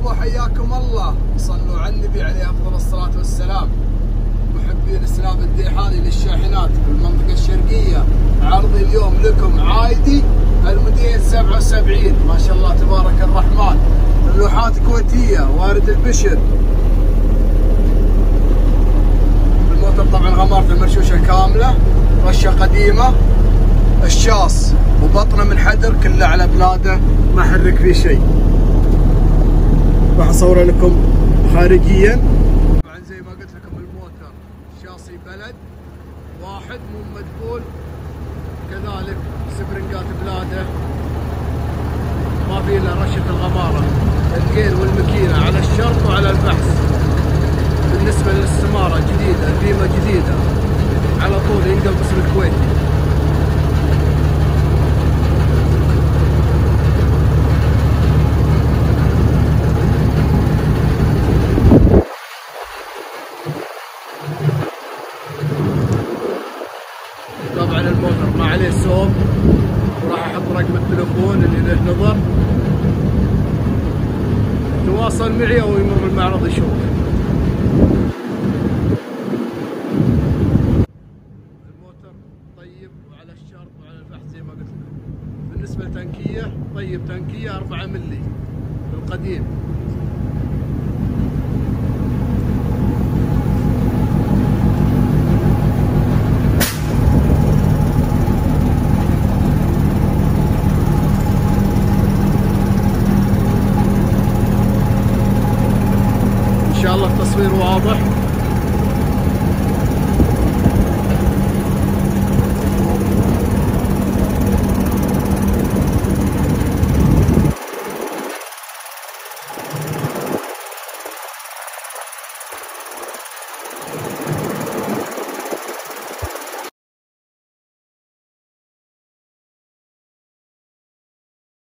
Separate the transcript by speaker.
Speaker 1: مرحبا حياكم الله، صلوا على النبي عليه افضل الصلاه والسلام. محبين الاسلام الديحاني للشاحنات في المنطقه الشرقيه، عرضي اليوم لكم عايدي الموديل 77 ما شاء الله تبارك الرحمن، اللوحات كويتيه وارد البشر. الموتور طبعا غمارته المرشوشه كامله، رشه قديمه، الشاص وبطنه من حدر كله على بلاده، ما حرك فيه شيء. راح اصور لكم خارجيا. طبعا زي ما قلت لكم الموتور شاصي بلد واحد مو مدبول، كذلك سبرنجات بلاده، ما في الا رشه الغماره، الجير والماكينه على الشرط وعلى البحث. بالنسبه للاستماره جديده، البيمه جديده على طول ينقل باسم الكويتي. طبعا الموتور ما عليه سوق، وراح احط رقم التليفون اللي له نظر، تواصل معي او يمر المعرض يشوف. الموتور طيب وعلى الشرط وعلى الفحص زي ما قلت لكم. بالنسبه لتنكيه طيب، تنكيه 4 ملي القديم. ان شاء الله التصوير واضح.